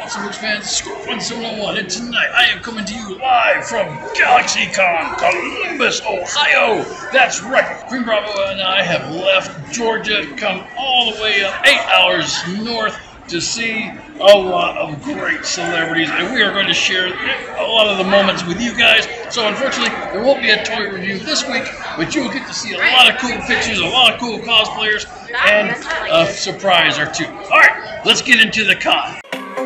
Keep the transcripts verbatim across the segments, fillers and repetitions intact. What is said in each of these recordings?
Books fans, Score one seven one, and tonight I am coming to you live from Galaxycon, Columbus, Ohio. That's right, Queen Bravo and I have left Georgia, come all the way up eight hours north to see a lot of great celebrities, and we are going to share a lot of the moments with you guys. So unfortunately, there won't be a toy review this week, but you will get to see a lot of cool pictures, a lot of cool cosplayers, and a surprise or two. All right, let's get into the con.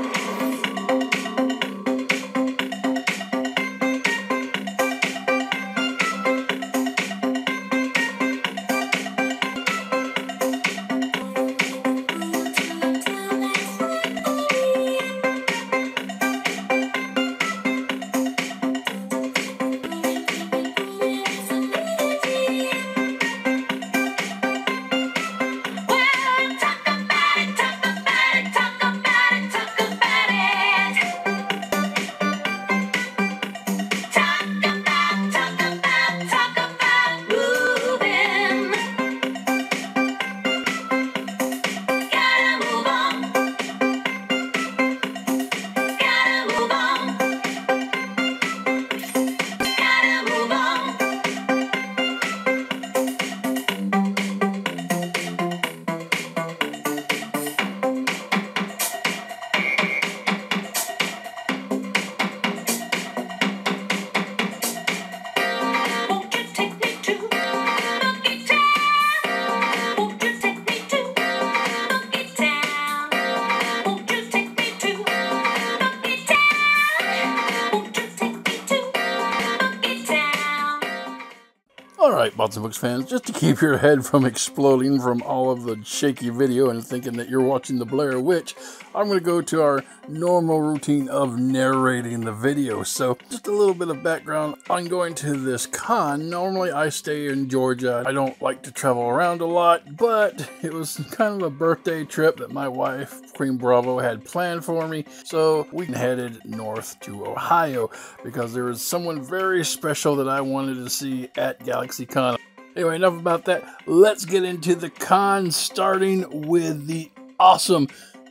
Alright, Bots and Books fans, just to keep your head from exploding from all of the shaky video and thinking that you're watching the Blair Witch, I'm going to go to our normal routine of narrating the video. So, just a little bit of background on going to this con. Normally I stay in Georgia. I don't like to travel around a lot, but it was kind of a birthday trip that my wife, Queen Bravo, had planned for me. So, we headed north to Ohio because there was someone very special that I wanted to see at Galaxycon. Anyway, enough about that. Let's get into the con, starting with the awesome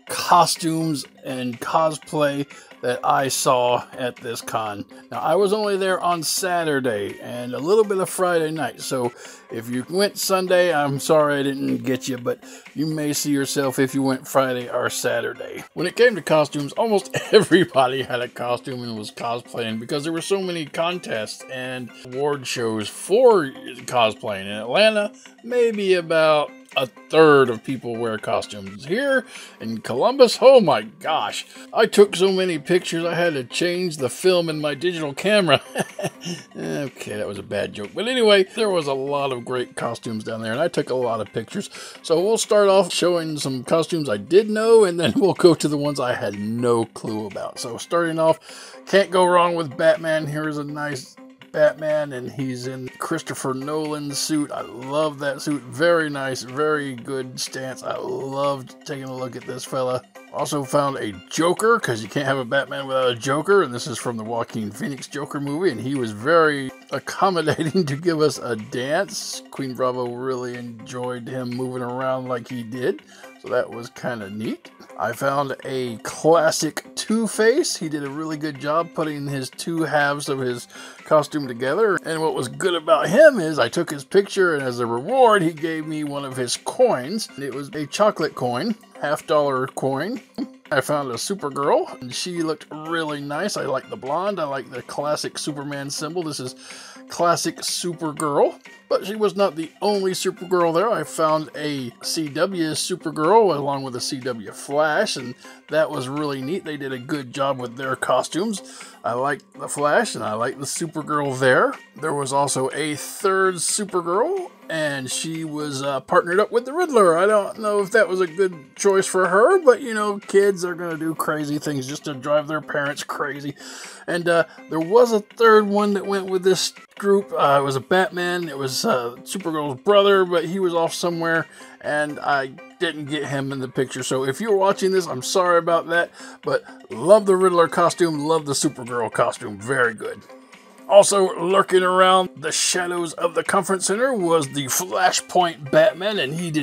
costumes and cosplay that I saw at this con. Now, I was only there on Saturday and a little bit of Friday night, so if you went Sunday, I'm sorry I didn't get you, but you may see yourself if you went Friday or Saturday. When it came to costumes, almost everybody had a costume and was cosplaying because there were so many contests and award shows for cosplaying. In Atlanta, maybe about a third of people wear costumes. Here in Columbus, oh my gosh, I took so many pictures I had to change the film in my digital camera. Okay, that was a bad joke, but anyway, there was a lot of great costumes down there and I took a lot of pictures. So we'll start off showing some costumes I did know, and then we'll go to the ones I had no clue about. So starting off, can't go wrong with Batman. Here's a nice Batman, and he's in Christopher Nolan's suit. I love that suit. Very nice, very good stance. I loved taking a look at this fella. Also found a Joker, because you can't have a Batman without a Joker, and this is from the Joaquin Phoenix Joker movie, and he was very accommodating to give us a dance. Queen Bravo really enjoyed him moving around like he did, so that was kind of neat. I found a classic Two-Face. He did a really good job putting his two halves of his costume together. And what was good about him is I took his picture, and as a reward, he gave me one of his coins. It was a chocolate coin, half dollar coin. I found a Supergirl, and she looked really nice. I like the blonde. I like the classic Superman symbol. This is classic Supergirl. But she was not the only Supergirl there. I found a C W Supergirl along with a C W Flash, and that was really neat. They did a good job with their costumes. I like the Flash, and I like the Supergirl there. There was also a third Supergirl, and she was uh, partnered up with the Riddler. I don't know if that was a good choice for her, but you know, kids are going to do crazy things just to drive their parents crazy. And uh, there was a third one that went with this group. Uh, it was a Batman. It was uh, Supergirl's brother, but he was off somewhere, and I didn't get him in the picture. So if you're watching this, I'm sorry about that, but love the Riddler costume, love the Supergirl costume. Very good. Also lurking around the shadows of the conference center was the Flashpoint Batman, and he did an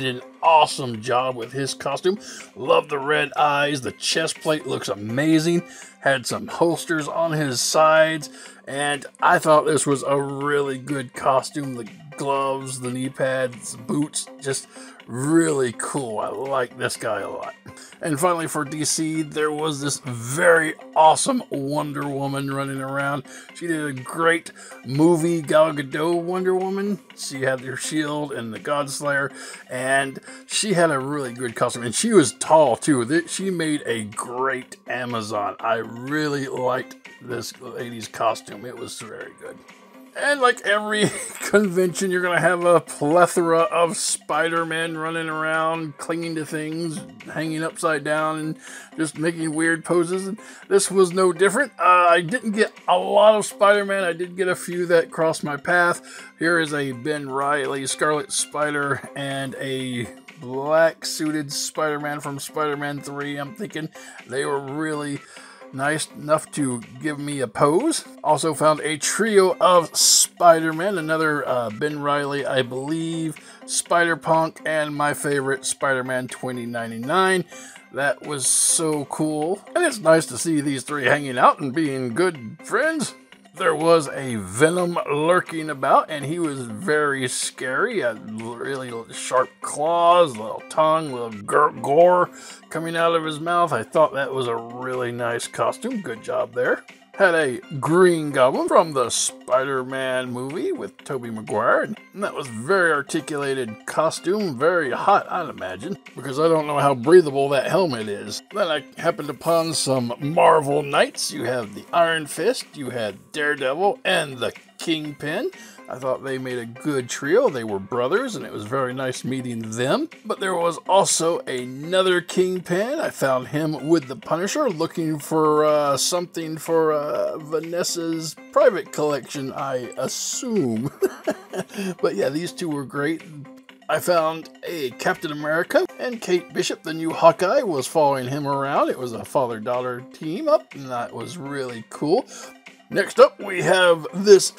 awesome job with his costume. Love the red eyes. The chest plate looks amazing. Had some holsters on his sides. And I thought this was a really good costume. The gloves, the knee pads, boots, just really cool. I like this guy a lot. And finally for D C, there was this very awesome Wonder Woman running around. She did a great movie, Gal Gadot Wonder Woman. She had her shield and the God Slayer, and she had a really good costume. And she was tall too. She made a great Amazon. I really liked this lady's costume. It was very good. And like every convention, you're going to have a plethora of Spider-Man running around, clinging to things, hanging upside down, and just making weird poses. And this was no different. Uh, I didn't get a lot of Spider-Man. I did get a few that crossed my path. Here is a Ben Reilly Scarlet Spider and a black-suited Spider-Man from Spider-Man three. I'm thinking they were really nice enough to give me a pose. Also found a trio of Spider-Man, another uh, Ben Reilly, I believe, Spider-Punk, and my favorite Spider-Man twenty ninety-nine. That was so cool. And it's nice to see these three hanging out and being good friends. There was a Venom lurking about, and he was very scary. He had really sharp claws, little tongue, little gore coming out of his mouth. I thought that was a really nice costume. Good job there. Had a Green Goblin from the Spider-Man movie with Tobey Maguire. And that was very articulated costume, very hot, I'd imagine, because I don't know how breathable that helmet is. Then I happened upon some Marvel Knights. You have the Iron Fist, you had Daredevil, and the Kingpin. I thought they made a good trio. They were brothers, and it was very nice meeting them. But there was also another Kingpin. I found him with the Punisher, looking for uh, something for uh, Vanessa's private collection, I assume. But yeah, these two were great. I found a Captain America, and Kate Bishop, the new Hawkeye, was following him around. It was a father-daughter team up, and that was really cool. Next up, we have this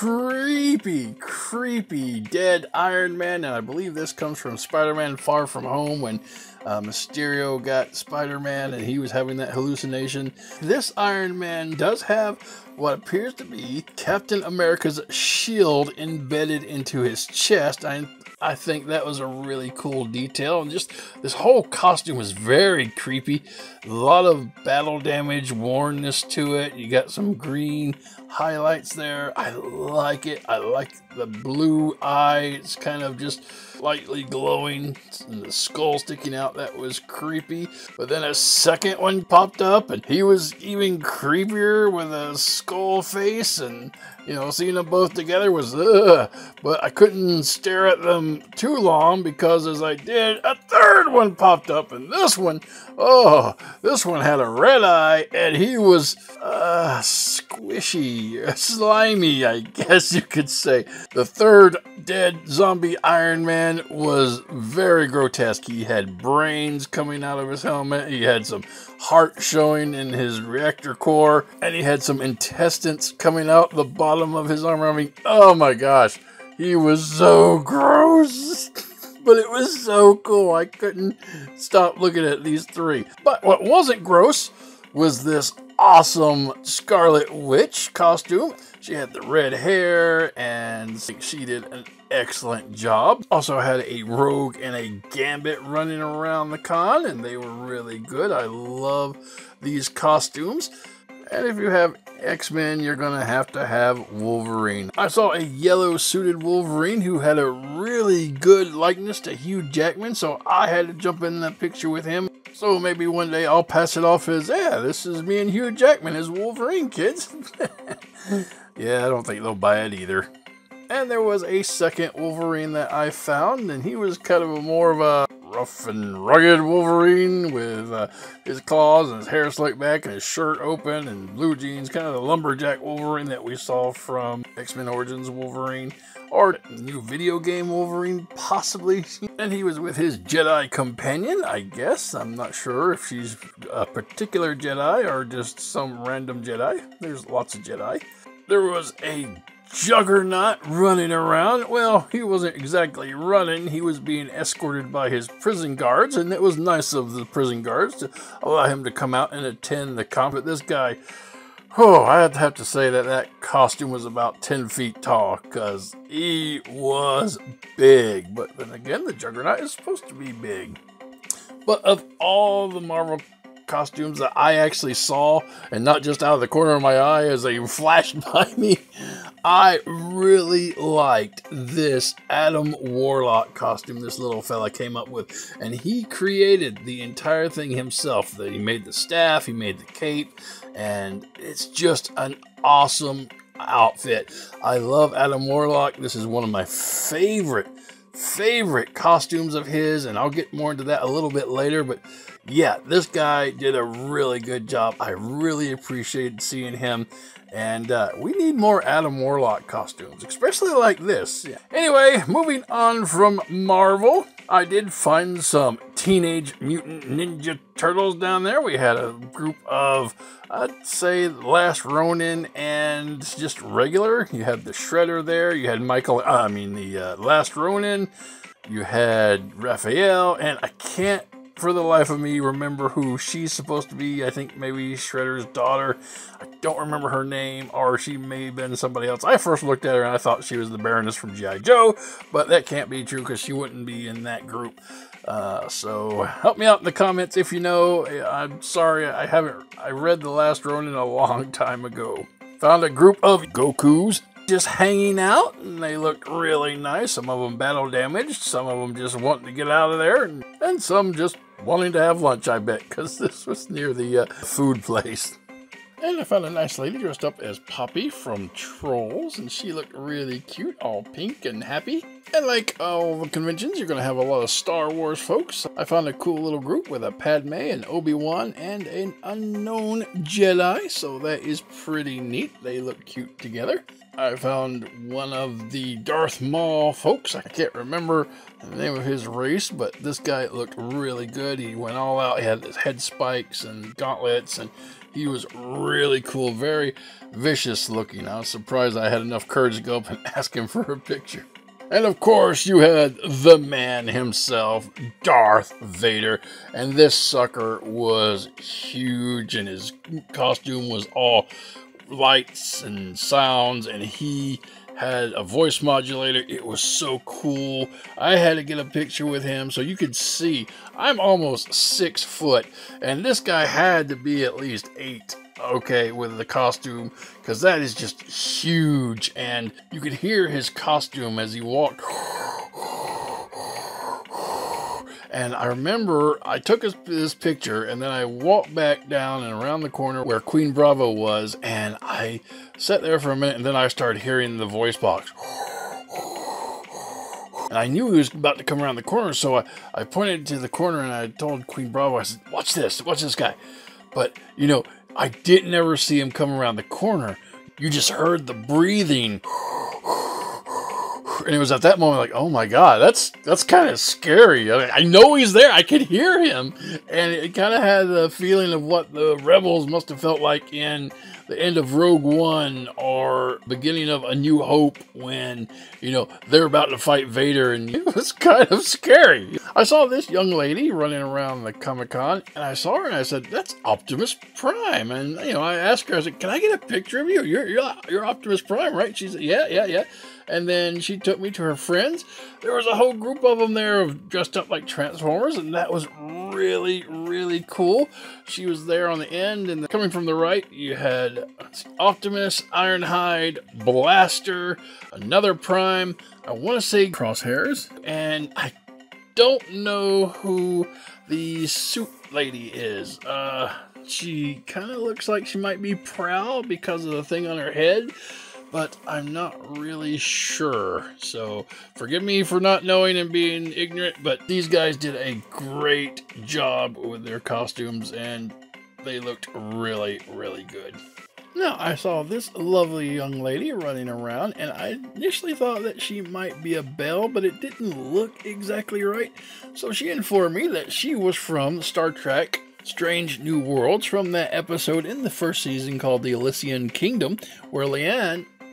creepy, creepy dead Iron Man, and I believe this comes from Spider-Man Far From Home when uh, Mysterio got Spider-Man and he was having that hallucination. This Iron Man does have what appears to be Captain America's shield embedded into his chest. I I think that was a really cool detail, and just this whole costume was very creepy. A lot of battle damage, wornness to it. You got some green highlights there. I like it. I like the blue eye. It's kind of just lightly glowing, and the skull sticking out. That was creepy. But then a second one popped up, and he was even creepier with a skull face, and you know, seeing them both together was ugh. But I couldn't stare at them too long, because as I did, a third one popped up, and this one, oh, this one had a red eye, and he was uh, squishy, slimy, I guess you could say. The third dead zombie Iron Man was very grotesque. He had brains coming out of his helmet, he had some heart showing in his reactor core, and he had some intestines coming out the bottom of his armor. I mean, oh my gosh, he was so gross. But it was so cool. I couldn't stop looking at these three. But what wasn't gross was this awesome Scarlet Witch costume. She had the red hair, and she did an excellent job. Also had a Rogue and a Gambit running around the con, and they were really good. I love these costumes. And if you have X-Men, you're going to have to have Wolverine. I saw a yellow-suited Wolverine who had a really good likeness to Hugh Jackman, so I had to jump in the picture with him. So maybe one day I'll pass it off as, yeah, this is me and Hugh Jackman as Wolverine, kids. Yeah, I don't think they'll buy it either. And there was a second Wolverine that I found, and he was kind of a more of a rough and rugged Wolverine with uh, his claws and his hair slicked back and his shirt open and blue jeans, kind of the lumberjack Wolverine that we saw from X-Men Origins Wolverine, or new video game Wolverine, possibly. And he was with his Jedi companion, I guess. I'm not sure if she's a particular Jedi or just some random Jedi. There's lots of Jedi. There was a Juggernaut running around. Well, he wasn't exactly running. He was being escorted by his prison guards, and it was nice of the prison guards to allow him to come out and attend the con. But this guy, oh, I'd have to say that that costume was about ten feet tall, because he was big. But then again, the Juggernaut is supposed to be big. But of all the Marvel costumes that I actually saw, and not just out of the corner of my eye as they flashed by me, I really liked this Adam Warlock costume this little fella came up with. And he created the entire thing himself. That he made the staff, he made the cape, and it's just an awesome outfit. I love Adam Warlock. This is one of my favorite favorite costumes of his, and I'll get more into that a little bit later. But yeah, this guy did a really good job. I really appreciated seeing him, and uh, we need more Adam Warlock costumes, especially like this. Yeah. Anyway, moving on from Marvel, I did find some Teenage Mutant Ninja Turtles down there. We had a group of, I'd say, Last Ronin and just regular. You had the Shredder there. You had Michael, uh, I mean the uh, Last Ronin. You had Raphael, and I can't for the life of me remember who she's supposed to be. I think maybe Shredder's daughter. I don't remember her name, or she may have been somebody else. I first looked at her and I thought she was the Baroness from G I Joe, but that can't be true because she wouldn't be in that group. Uh, so help me out in the comments if you know. I'm sorry, I haven't, I read The Last Ronin a long time ago. Found a group of Gokus just hanging out, and they looked really nice. Some of them battle damaged, some of them just wanting to get out of there, and, and some just wanting to have lunch, I bet, because this was near the uh, food place. And I found a nice lady dressed up as Poppy from Trolls, and she looked really cute, all pink and happy. And like all the conventions, you're going to have a lot of Star Wars folks. I found a cool little group with a Padme, an Obi-Wan, and an unknown Jedi, so that is pretty neat. They look cute together. I found one of the Darth Maul folks. I can't remember the name of his race, but this guy looked really good. He went all out. He had his head spikes and gauntlets, and he was really cool, very vicious looking. I was surprised I had enough courage to go up and ask him for a picture. And of course, you had the man himself, Darth Vader. And this sucker was huge, and his costume was all lights and sounds, and he had a voice modulator. It was so cool. I had to get a picture with him so you could see. I'm almost six foot, and this guy had to be at least eight, okay, with the costume, because that is just huge. And you could hear his costume as he walked. And I remember I took this, this picture, and then I walked back down and around the corner where Queen Bravo was, and I sat there for a minute, and then I started hearing the voice box. And I knew he was about to come around the corner, so I, I pointed to the corner, and I told Queen Bravo, I said, watch this, watch this guy. But, you know, I didn't ever see him come around the corner. You just heard the breathing. And it was at that moment like, oh my God, that's that's kind of scary. I, mean, I know he's there. I could hear him. And it kind of had the feeling of what the Rebels must have felt like in the end of Rogue One or beginning of A New Hope when, you know, they're about to fight Vader. And it was kind of scary. I saw this young lady running around the Comic-Con, and I saw her and I said, that's Optimus Prime. And, you know, I asked her, I said, can I get a picture of you? You're, you're, you're Optimus Prime, right? She said, yeah, yeah, yeah. And then she took me to her friends. There was a whole group of them there of dressed up like Transformers, and that was really, really cool. She was there on the end, and coming from the right, you had Optimus, Ironhide, Blaster, another Prime, I want to say Crosshairs, and I don't know who the suit lady is. Uh, she kind of looks like she might be Prowl because of the thing on her head, but I'm not really sure. So forgive me for not knowing and being ignorant, but these guys did a great job with their costumes, and they looked really, really good. Now, I saw this lovely young lady running around, and I initially thought that she might be a Belle, but it didn't look exactly right. So she informed me that she was from Star Trek Strange New Worlds, from that episode in the first season called The Elysian Kingdom, where Leanne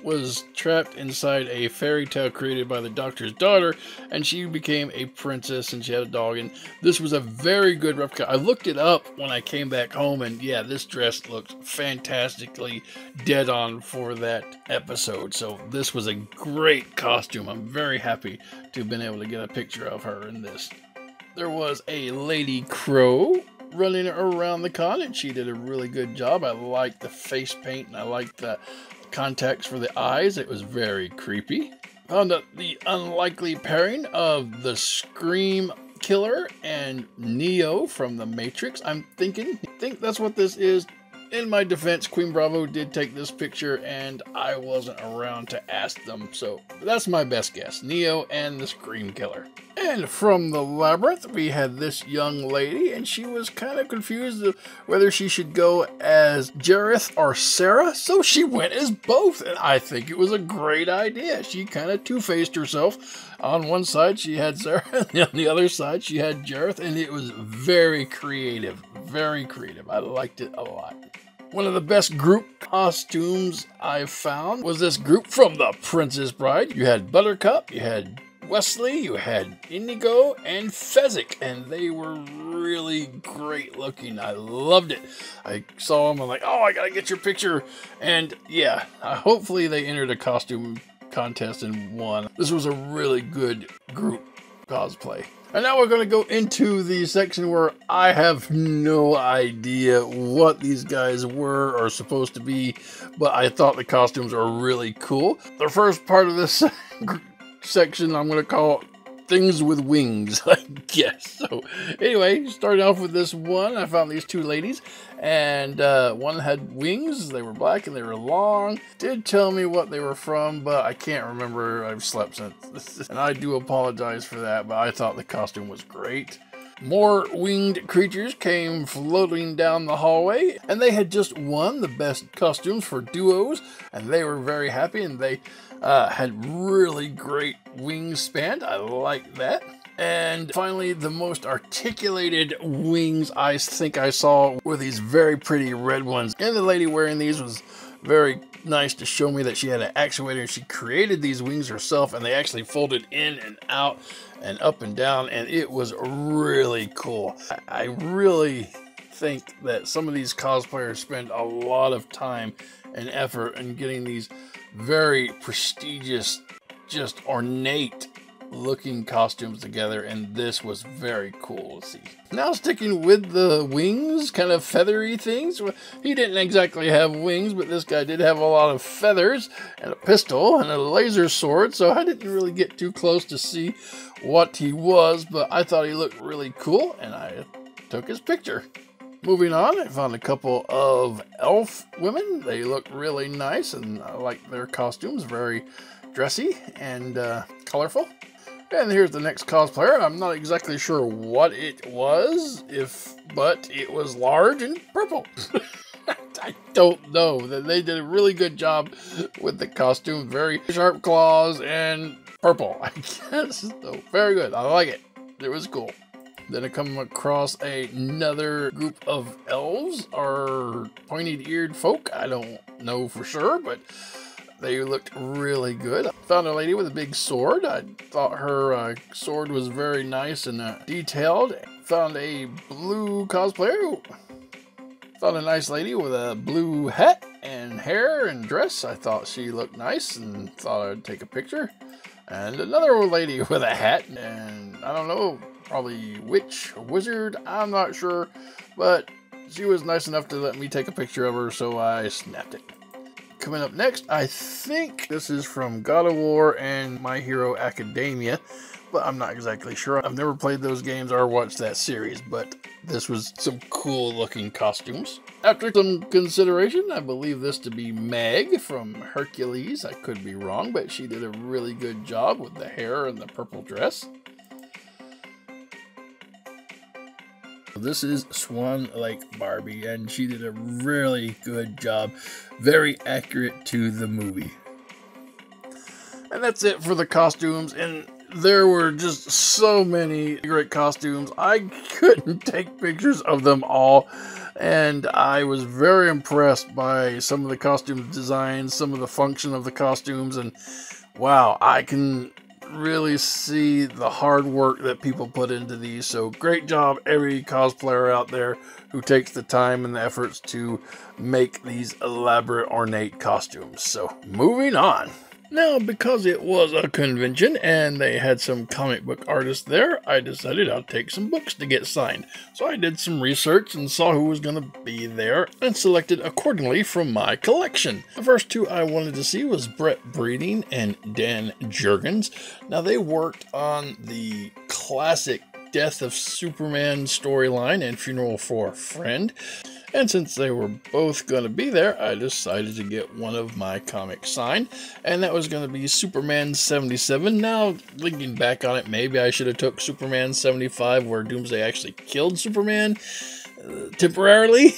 was trapped inside a fairy tale created by the doctor's daughter, and she became a princess and she had a dog, and this was a very good replica. I looked it up when I came back home, and yeah, this dress looked fantastically dead on for that episode. So this was a great costume. I'm very happy to have been able to get a picture of her in this. There was a Lady Crow running around the con, and she did a really good job. I liked the face paint, and I liked the contacts for the eyes. It was very creepy. Found out the unlikely pairing of the Scream Killer and Neo from the Matrix. I'm thinking, I think that's what this is. In my defense, Queen Bravo did take this picture, and I wasn't around to ask them, so that's my best guess. Neo and the Scream Killer. And from the Labyrinth, we had this young lady, and she was kind of confused of whether she should go as Jareth or Sarah, so she went as both, and I think it was a great idea. She kind of two-faced herself. On one side, she had Sarah, and on the other side, she had Jareth, and it was very creative, very creative. I liked it a lot. One of the best group costumes I found was this group from The Princess Bride. You had Buttercup, you had Wesley, you had Indigo, and Fezzik, and they were really great looking. I loved it. I saw them, I'm like, oh, I gotta get your picture. And yeah, uh, hopefully they entered a costume contest and won. This was a really good group cosplay. And now we're going to go into the section where I have no idea what these guys were or supposed to be, but I thought the costumes are really cool. The first part of this section I'm going to call Things with Wings, I guess. So anyway, starting off with this one, I found these two ladies, and uh, one had wings. They were black and they were long. Did tell me what they were from, but I can't remember. I've slept since, and I do apologize for that, but I thought the costume was great. More winged creatures came floating down the hallway, and they had just won the best costumes for duos, and they were very happy, and they uh, had really great wingspan. I like that. And finally, the most articulated wings I think I saw were these very pretty red ones. And the lady wearing these was very nice to show me that she had an actuator and she created these wings herself, and they actually folded in and out and up and down, and it was really cool. I really think that some of these cosplayers spend a lot of time and effort in getting these very prestigious, just ornate looking costumes together, and this was very cool to see. Now sticking with the wings, kind of feathery things. He didn't exactly have wings, but this guy did have a lot of feathers and a pistol and a laser sword, so I didn't really get too close to see what he was, but I thought he looked really cool, and I took his picture. Moving on, I found a couple of elf women. They look really nice, and I like their costumes, very dressy and uh, colorful. And here's the next cosplayer. I'm not exactly sure what it was, if but it was large and purple. I don't know. They did a really good job with the costume. Very sharp claws and purple, I guess. So very good. I like it. It was cool. Then I come across a, another group of elves or pointed-eared folk. I don't know for sure, but they looked really good. I found a lady with a big sword. I thought her uh, sword was very nice and uh, detailed. Found a blue cosplayer. Found a nice lady with a blue hat and hair and dress. I thought she looked nice and thought I'd take a picture. And another old lady with a hat, and I don't know, probably witch or wizard, I'm not sure, but she was nice enough to let me take a picture of her, so I snapped it. Coming up next, I think this is from God of War and My Hero Academia, but I'm not exactly sure. I've never played those games or watched that series, but this was some cool looking costumes. After some consideration, I believe this to be Meg from Hercules. I could be wrong, but she did a really good job with the hair and the purple dress. This is Swan Lake Barbie, and she did a really good job. Very accurate to the movie. And that's it for the costumes in there were just so many great costumes. I couldn't take pictures of them all, and I was very impressed by some of the costume designs, some of the function of the costumes, and wow, I can really see the hard work that people put into these. So great job, every cosplayer out there who takes the time and the efforts to make these elaborate, ornate costumes. So moving on. Now, because it was a convention and they had some comic book artists there, I decided I'd take some books to get signed. So I did some research and saw who was going to be there and selected accordingly from my collection. The first two I wanted to see was Brett Breeding and Dan Jurgens. Now, they worked on the classic Death of Superman storyline and Funeral for a Friend. And since they were both going to be there, I decided to get one of my comics signed, and that was going to be Superman seventy-seven. Now, thinking back on it, maybe I should have took Superman seventy-five, where Doomsday actually killed Superman uh, temporarily,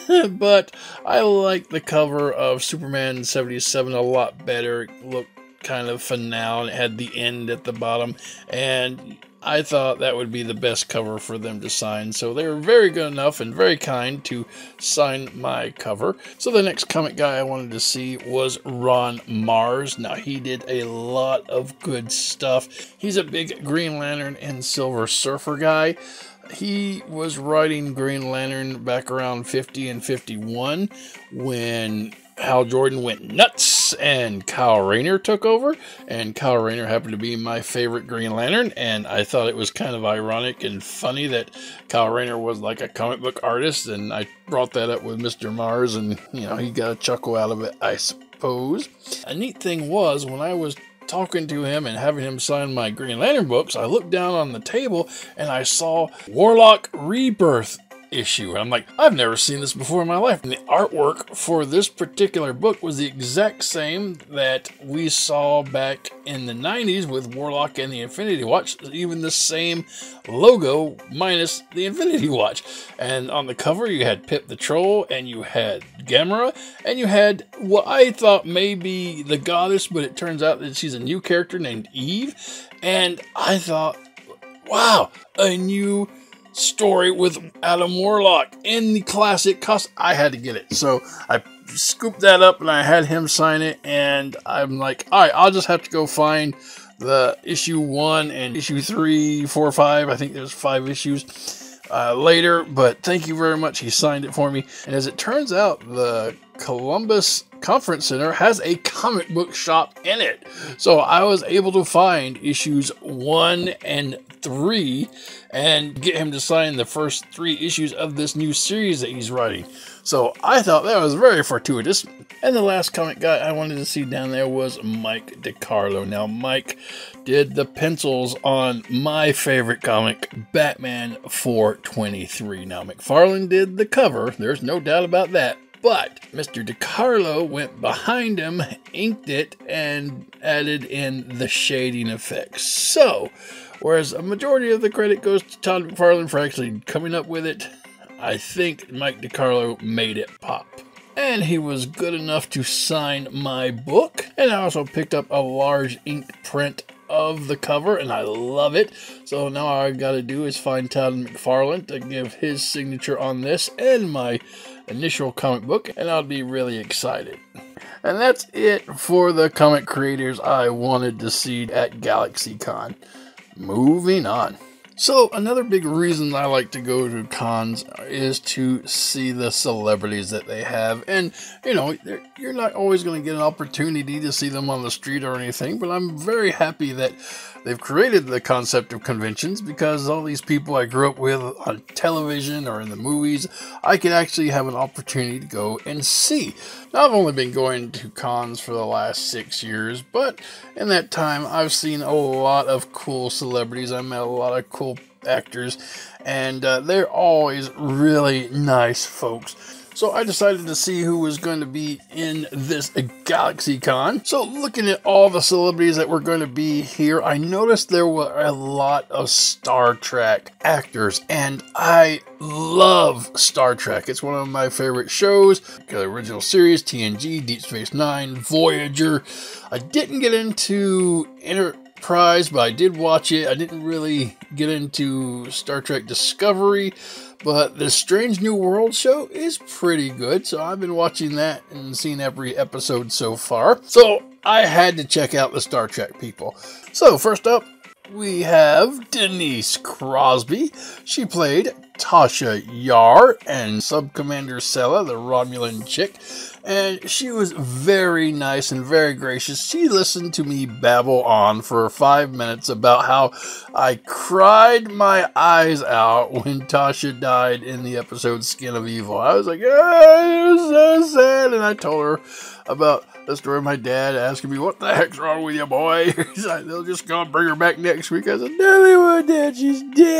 but I like the cover of Superman seventy-seven a lot better. It looked kind of finale, and it had the end at the bottom, and I thought that would be the best cover for them to sign, so they were very good enough and very kind to sign my cover. So the next comic guy I wanted to see was Ron Mars. Now, he did a lot of good stuff. He's a big Green Lantern and Silver Surfer guy. He was writing Green Lantern back around fifty and fifty-one when Hal Jordan went nuts and Kyle Rayner took over, and Kyle Rayner happened to be my favorite Green Lantern, and I thought it was kind of ironic and funny that Kyle Rayner was like a comic book artist, and I brought that up with Mister Mars, and you know, he got a chuckle out of it, I suppose. A neat thing was, when I was talking to him and having him sign my Green Lantern books, I looked down on the table and I saw Warlock Rebirth issue, and I'm like, I've never seen this before in my life. And the artwork for this particular book was the exact same that we saw back in the nineties with Warlock and the Infinity Watch, even the same logo minus the Infinity Watch. And on the cover you had Pip the Troll, and you had Gamera, and you had what I thought may be the goddess, but it turns out that she's a new character named Eve. And I thought, wow, a new story with Adam Warlock in the classic costume. I had to get it, so I scooped that up and I had him sign it, and I'm like, all right, I'll just have to go find the issue one and issue three, four, five. I think there's five issues uh, later, but thank you very much. He signed it for me, and as it turns out, the Columbus Conference Center has a comic book shop in it, so I was able to find issues one and three and get him to sign the first three issues of this new series that he's writing. So I thought that was very fortuitous. And the last comic guy I wanted to see down there was Mike DiCarlo. Now, Mike did the pencils on my favorite comic, Batman four twenty-three. Now, McFarlane did the cover, there's no doubt about that. But Mister DiCarlo went behind him, inked it, and added in the shading effects. So, whereas a majority of the credit goes to Todd McFarlane for actually coming up with it, I think Mike DiCarlo made it pop. And he was good enough to sign my book. And I also picked up a large ink print of the cover, and I love it. So now all I gotta do is find Todd McFarlane to give his signature on this and my initial comic book, and I'll be really excited. And that's it for the comic creators I wanted to see at Galaxycon. Moving on. So another big reason I like to go to cons is to see the celebrities that they have. And, you know, you're not always going to get an opportunity to see them on the street or anything, but I'm very happy that they've created the concept of conventions, because all these people I grew up with on television or in the movies, I could actually have an opportunity to go and see. Now, I've only been going to cons for the last six years, but in that time, I've seen a lot of cool celebrities. I met a lot of cool actors, and uh, they're always really nice folks. So I decided to see who was going to be in this Galaxycon. So looking at all the celebrities that were going to be here, I noticed there were a lot of Star Trek actors, and I love Star Trek. It's one of my favorite shows. The original series, T N G, Deep Space Nine, Voyager. I didn't get into Inter surprised, but I did watch it. I didn't really get into Star Trek Discovery, but the Strange New World show is pretty good, so I've been watching that and seen every episode so far. So I had to check out the Star Trek people. So first up, we have Denise Crosby. She played Tasha Yar and Subcommander Sella, the Romulan chick, and she was very nice and very gracious. She listened to me babble on for five minutes about how I cried my eyes out when Tasha died in the episode Skin of Evil. I was like, oh, it was so sad, and I told her about the story of my dad asking me, what the heck's wrong with you, boy? He's like, they'll just gonna bring her back next week. I said, no, they won't, Dad, she's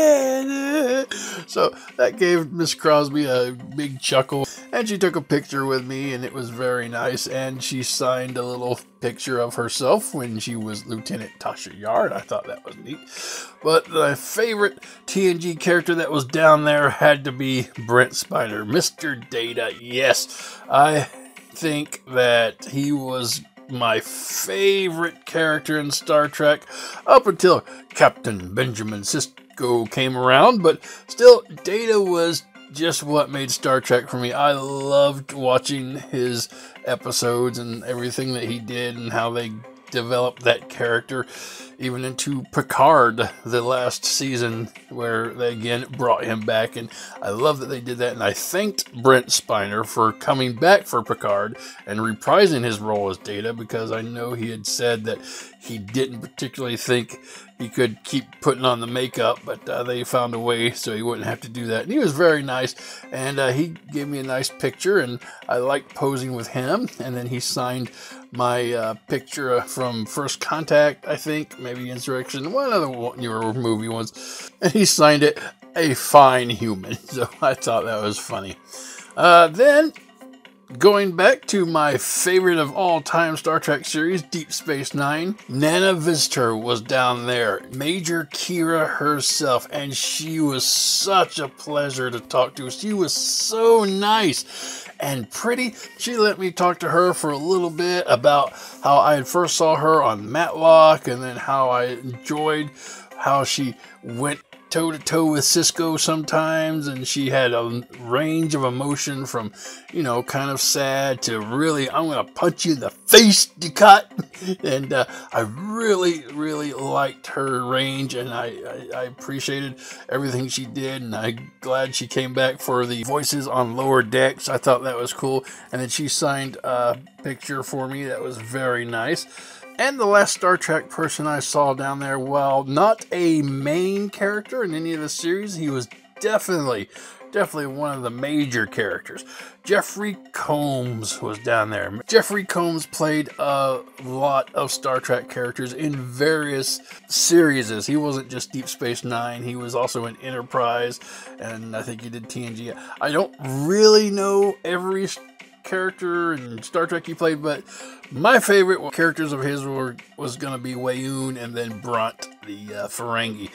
dead. So that gave Miss Crosby a big chuckle, and she took a picture with me, and it was very nice, and she signed a little picture of herself when she was Lieutenant Tasha Yar. I thought that was neat. But the favorite T N G character that was down there had to be Brent Spiner, Mister Data. Yes, I think that he was my favorite character in Star Trek up until Captain Benjamin Sisko came around, but still, Data was just what made Star Trek for me. I loved watching his episodes and everything that he did and how they developed that character, even into Picard, the last season, where they again brought him back, and I love that they did that, and I thanked Brent Spiner for coming back for Picard and reprising his role as Data, because I know he had said that he didn't particularly think he could keep putting on the makeup, but uh, they found a way so he wouldn't have to do that, and he was very nice, and uh, he gave me a nice picture, and I liked posing with him, and then he signed my uh, picture from First Contact, I think, maybe Insurrection, one of the newer movie ones, and he signed it, a fine human, so I thought that was funny. Uh, then, going back to my favorite of all time Star Trek series, Deep Space Nine, Nana Visitor was down there, Major Kira herself, and she was such a pleasure to talk to. She was so nice and pretty. She let me talk to her for a little bit about how I first saw her on Matlock, and then how I enjoyed how she went toe-to-toe with Sisko sometimes, and she had a range of emotion from, you know, kind of sad to really, I'm gonna punch you in the face, Ducat. And uh, I really, really liked her range, and I, I, I appreciated everything she did, and I'm glad she came back for the voices on Lower Decks. I thought that was cool, and then she signed a picture for me that was very nice. And the last Star Trek person I saw down there, while not a main character in any of the series, he was definitely, definitely one of the major characters. Jeffrey Combs was down there. Jeffrey Combs played a lot of Star Trek characters in various series. He wasn't just Deep Space Nine, he was also in Enterprise, and I think he did T N G. I don't really know every character in Star Trek he played, but my favorite characters of his were was going to be Wayoon and then Brunt, the uh, Ferengi.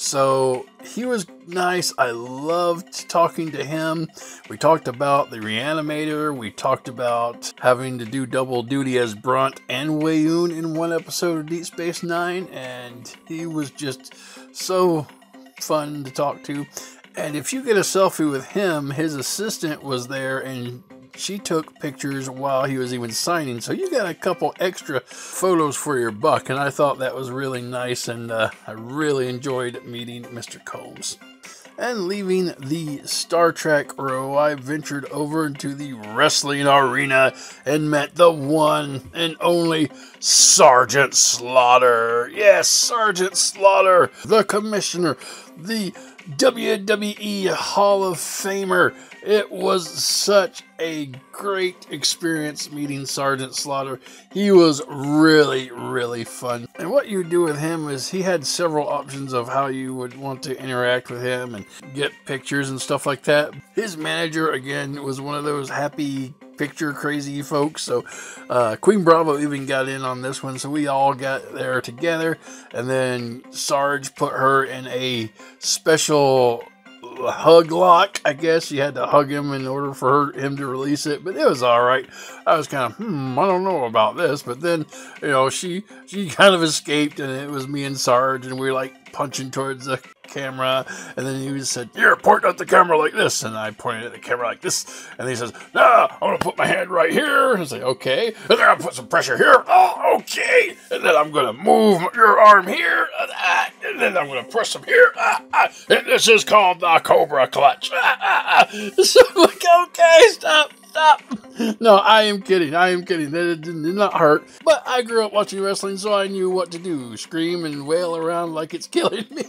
So he was nice. I loved talking to him. We talked about the Reanimator. We talked about having to do double duty as Brunt and Wayoon in one episode of Deep Space Nine, and he was just so fun to talk to. And if you get a selfie with him, his assistant was there, and she took pictures while he was even signing, so you got a couple extra photos for your buck, and I thought that was really nice, and uh, I really enjoyed meeting Mister Combs. And leaving the Star Trek row, I ventured over into the wrestling arena and met the one and only Sergeant Slaughter. Yes, Sergeant Slaughter, the commissioner, the W W E Hall of Famer. It was such a great experience meeting Sergeant Slaughter. He was really, really fun. And what you do with him is he had several options of how you would want to interact with him and get pictures and stuff like that. His manager, again, was one of those happy picture crazy folks, so uh, Queen Bravo even got in on this one, so we all got there together, and then Sarge put her in a special hug lock, I guess. You had to hug him in order for her, him to release it, but it was all right. I was kind of, hmm, I don't know about this, but then, you know, she she kind of escaped, and it was me and Sarge, and we were like punching towards the camera, and then he said, "You're pointing at the camera like this," and I pointed at the camera like this, and he says, "No, I'm gonna put my hand right here." And I say, "Okay," and then I'll put some pressure here. "Oh, okay," and then I'm gonna move your arm here, and then I'm gonna press him here. Ah, ah, and this is called the Cobra Clutch. Ah, ah, ah. So I'm like, okay, stop. Stop. No, I am kidding. I am kidding. That did not hurt. But I grew up watching wrestling, so I knew what to do. Scream and wail around like it's killing me.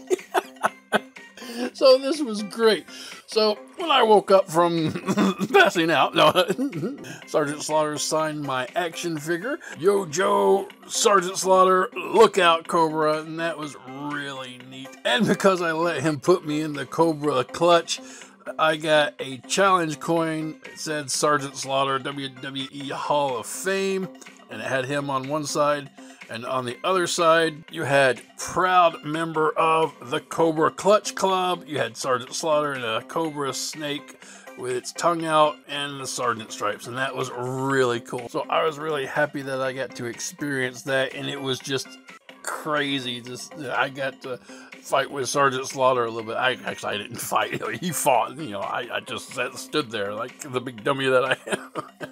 So this was great. So when I woke up from passing out, no, Sergeant Slaughter signed my action figure. Yo, Joe, Sergeant Slaughter, look out, Cobra. And that was really neat. And because I let him put me in the Cobra Clutch, I got a challenge coin. It said Sergeant Slaughter W W E Hall of Fame, and it had him on one side, and on the other side you had proud member of the Cobra Clutch Club. You had Sergeant Slaughter and a cobra snake with its tongue out and the sergeant stripes, and that was really cool. So I was really happy that I got to experience that, and it was just crazy. Just I got to fight with Sergeant Slaughter a little bit. I actually I didn't fight. You know, he fought. You know, I, I just sat, stood there like the big dummy that I am.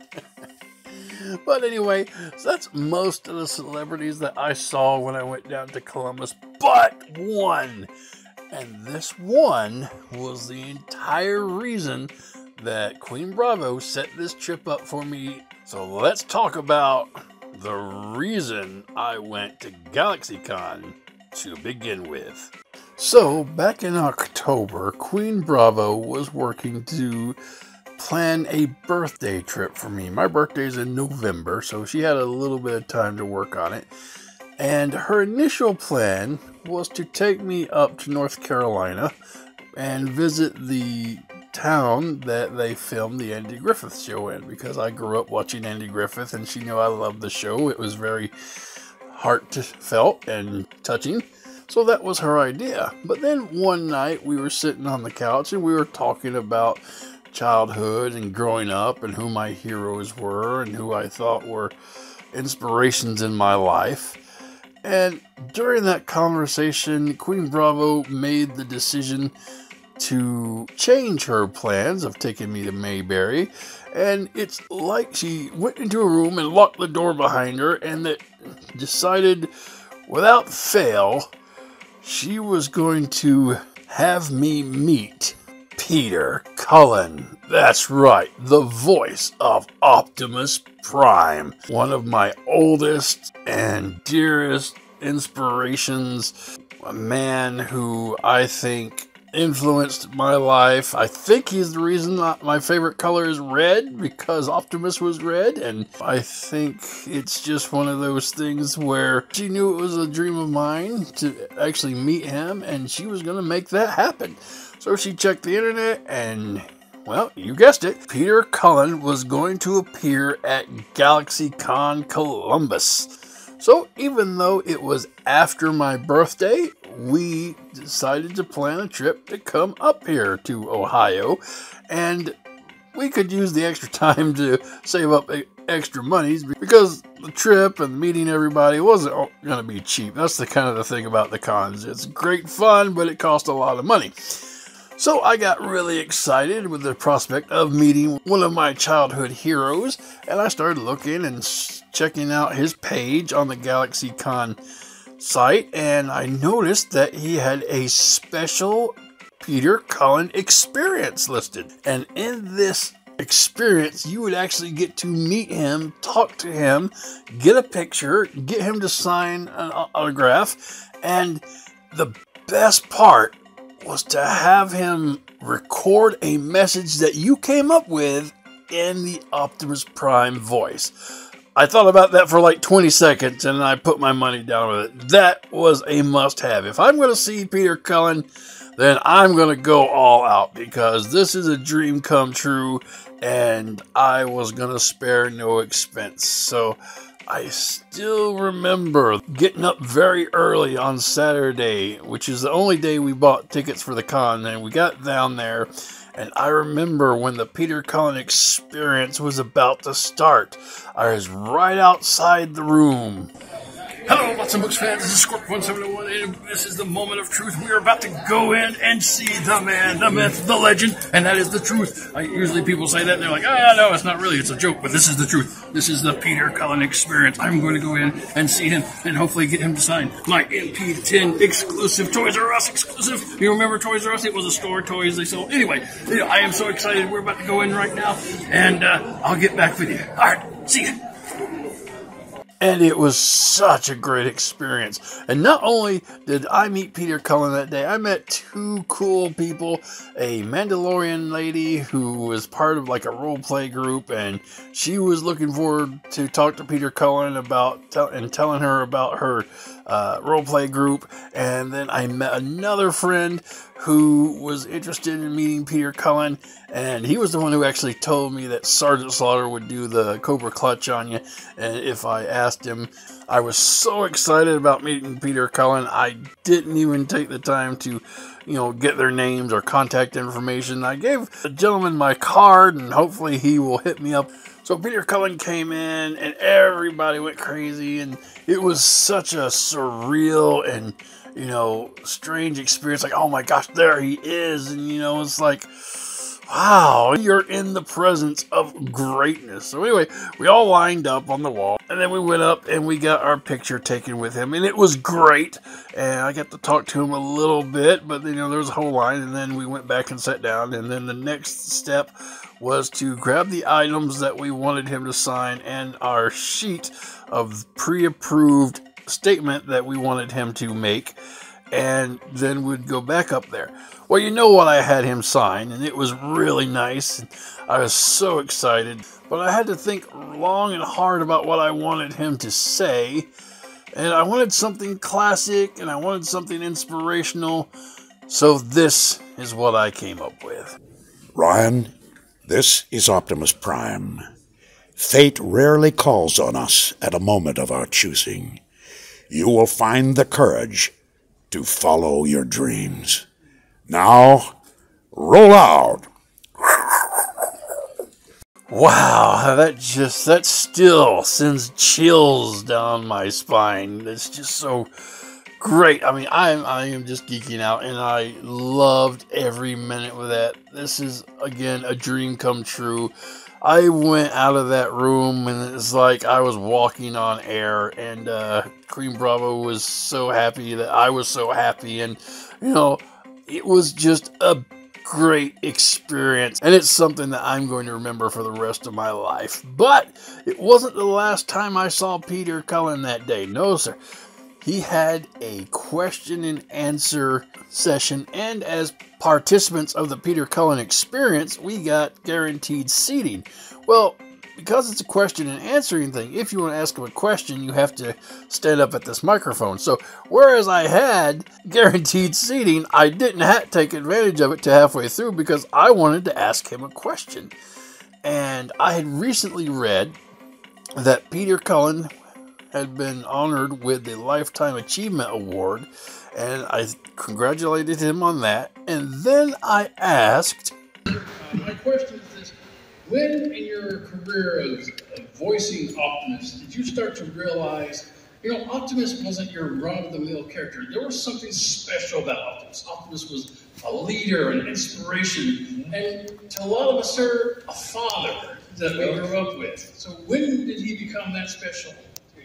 But anyway, so that's most of the celebrities that I saw when I went down to Columbus, but one. And this one was the entire reason that Queen Bravo set this trip up for me. So let's talk about the reason I went to Galaxycon to begin with. So back in October, Queen Bravo was working to plan a birthday trip for me. My birthday's in November, so she had a little bit of time to work on it. And her initial plan was to take me up to North Carolina and visit the town that they filmed the Andy Griffith show in, because I grew up watching Andy Griffith and she knew I loved the show. It was very heartfelt and touching. So that was her idea. But then one night we were sitting on the couch and we were talking about childhood and growing up and who my heroes were and who I thought were inspirations in my life. And during that conversation, Queen Bravo made the decision to change her plans of taking me to Mayberry. And it's like she went into a room and locked the door behind her and that decided without fail she was going to have me meet Peter Cullen. That's right, the voice of Optimus Prime. One of my oldest and dearest inspirations. A man who I think influenced my life. I think he's the reason my favorite color is red, because Optimus was red, and I think it's just one of those things where she knew it was a dream of mine to actually meet him, and she was going to make that happen. So she checked the internet, and, well, you guessed it, Peter Cullen was going to appear at Galaxycon Columbus. So even though it was after my birthday, we decided to plan a trip to come up here to Ohio, and we could use the extra time to save up extra monies, because the trip and meeting everybody wasn't going to be cheap. That's the kind of the thing about the cons. It's great fun, but it cost a lot of money. So I got really excited with the prospect of meeting one of my childhood heroes, and I started looking and checking out his page on the Galaxycon site, and I noticed that he had a special Peter Cullen experience listed. And in this experience, you would actually get to meet him, talk to him, get a picture, get him to sign an autograph, and the best part was to have him record a message that you came up with in the Optimus Prime voice. I thought about that for like twenty seconds and I put my money down with it. That was a must-have. If I'm going to see Peter Cullen, then I'm going to go all out, because this is a dream come true and I was going to spare no expense. So I still remember getting up very early on Saturday, which is the only day we bought tickets for the con, and we got down there, and I remember when the Peter Cullen experience was about to start. I was right outside the room. Hello, Lots of Books fans. This is Scorp one seven one, and this is the moment of truth. We are about to go in and see the man, the myth, the legend, and that is the truth. I, usually people say that, and they're like, ah, no, it's not really, it's a joke, but this is the truth. This is the Peter Cullen experience. I'm going to go in and see him, and hopefully get him to sign my M P ten exclusive, Toys R Us exclusive. You remember Toys R Us? It was a store, toys they sold. Anyway, you know, I am so excited. We're about to go in right now, and uh, I'll get back with you. All right, see ya. And it was such a great experience. And not only did I meet Peter Cullen that day, I met two cool people. A Mandalorian lady who was part of like a role play group, and she was looking forward to talk to Peter Cullen about tell, and telling her about her uh, role play group. And then I met another friend who was interested in meeting Peter Cullen, and he was the one who actually told me that Sergeant Slaughter would do the Cobra Clutch on you, and if I asked him. I was so excited about meeting Peter Cullen, I didn't even take the time to, you know, get their names or contact information. I gave the gentleman my card, and hopefully he will hit me up. So Peter Cullen came in, and everybody went crazy, and it was such a surreal and, you know, strange experience. Like, oh my gosh, there he is. And, you know, it's like, wow, you're in the presence of greatness. So anyway, we all lined up on the wall, and then we went up and we got our picture taken with him, and it was great. And I got to talk to him a little bit, but, you know, there was a whole line, and then we went back and sat down, and then the next step was to grab the items that we wanted him to sign and our sheet of pre-approved statement that we wanted him to make, and then we'd go back up there. Well, you know what I had him sign, and it was really nice. I was so excited, but I had to think long and hard about what I wanted him to say, and I wanted something classic, and I wanted something inspirational, so this is what I came up with. Ryan, this is Optimus Prime. Fate rarely calls on us at a moment of our choosing. You will find the courage to follow your dreams. Now, roll out. Wow, that just, that still sends chills down my spine. It's just so great. I mean, I am, I am just geeking out, and I loved every minute with that. This is, again, a dream come true. I went out of that room, and it's like I was walking on air, and uh, Cream Bravo was so happy that I was so happy, and, you know, it was just a great experience, and it's something that I'm going to remember for the rest of my life. But it wasn't the last time I saw Peter Cullen that day. No, sir. He had a question and answer session, and as participants of the Peter Cullen experience, we got guaranteed seating. Well, because it's a question and answering thing, if you want to ask him a question, you have to stand up at this microphone. So, whereas I had guaranteed seating, I didn't have to take advantage of it to halfway through because I wanted to ask him a question. And I had recently read that Peter Cullen had been honored with the Lifetime Achievement Award, and I congratulated him on that. And then I asked, uh, my question is this: when in your career of, of voicing Optimus did you start to realize, you know, Optimus wasn't your run-of-the-mill character? There was something special about Optimus. Optimus was a leader, an inspiration, and to a lot of us, sir, a father that we grew up with. So when did he become that special?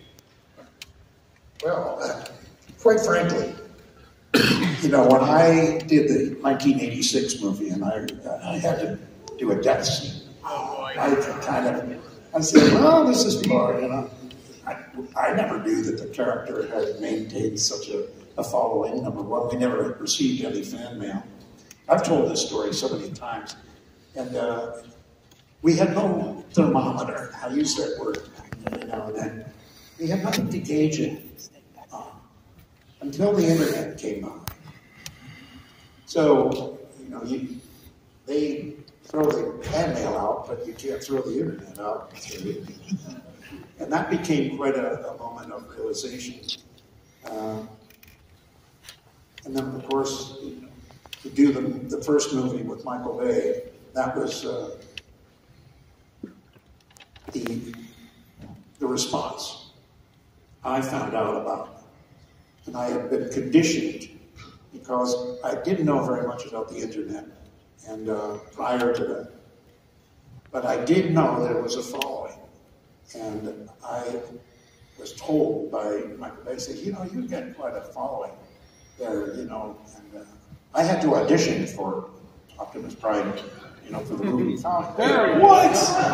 Well, uh, quite frankly, you know, when I did the nineteen eighty-six movie and I, uh, I had to do a death scene, I kind of, I said, well, this is hard, you know. I, I never knew that the character had maintained such a, a following. Number one, we never received any fan mail. I've told this story so many times, and uh, we had no thermometer. I use that word, you know, and we had nothing to gauge it uh, until the internet came out. So, you know, you, they throw the fan mail out, but you can't throw the internet out. And that became quite a, a moment of realization. Uh, and then, of course, to do the, the first movie with Michael Bay, that was uh, the, the response I found out about. And I had been conditioned because I didn't know very much about the internet and uh, prior to that. But I did know there was a following. And I was told by Michael Bay, said, you know, you get quite a following there, you know. And uh, I had to audition for Optimus Prime, you know, for the movie. There, what?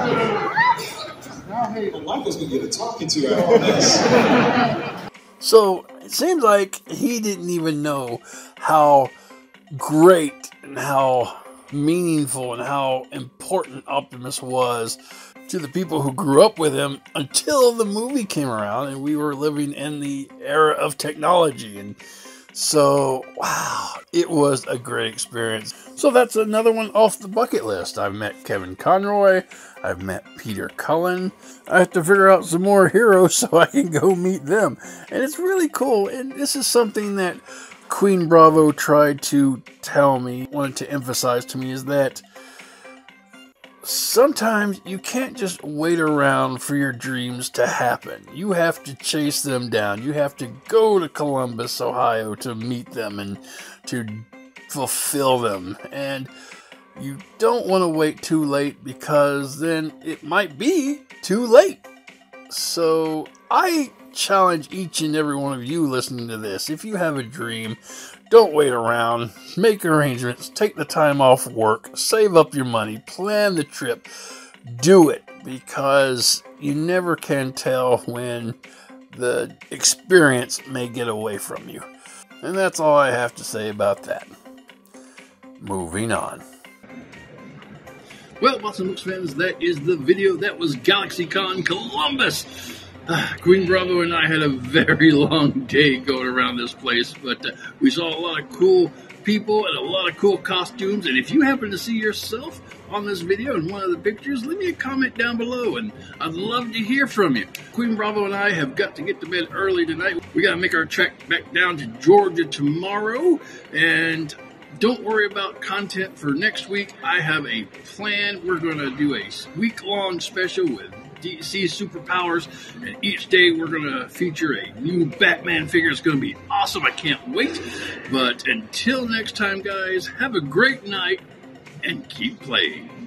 Now, hey, Michael's gonna get a talking to after this. So it seems like he didn't even know how great and how meaningful and how important Optimus was to the people who grew up with him until the movie came around and we were living in the era of technology. And so, wow, it was a great experience. So that's another one off the bucket list. I've met Kevin Conroy. I've met Peter Cullen. I have to figure out some more heroes so I can go meet them. And it's really cool. And this is something that Queen Bravo tried to tell me, wanted to emphasize to me, is that sometimes you can't just wait around for your dreams to happen. You have to chase them down. You have to go to Columbus, Ohio to meet them and to fulfill them. And you don't want to wait too late because then it might be too late. So I challenge each and every one of you listening to this. If you have a dream, don't wait around. Make arrangements. Take the time off work. Save up your money. Plan the trip. Do it, because you never can tell when the experience may get away from you. And that's all I have to say about that. Moving on. Well, Watson Looks fans, that is the video. That was Galaxycon Columbus. Uh, Queen Bravo and I had a very long day going around this place, but uh, we saw a lot of cool people and a lot of cool costumes. And if you happen to see yourself on this video in one of the pictures, leave me a comment down below, and I'd love to hear from you. Queen Bravo and I have got to get to bed early tonight. We got to make our trek back down to Georgia tomorrow, and don't worry about content for next week. I have a plan. We're going to do a week-long special with D C superpowers, and each day we're going to feature a new Batman figure. It's going to be awesome. I can't wait. But until next time, guys, have a great night and keep playing.